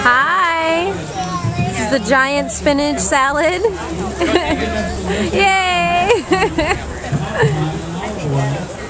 Hi! This is the giant spinach salad. Yay!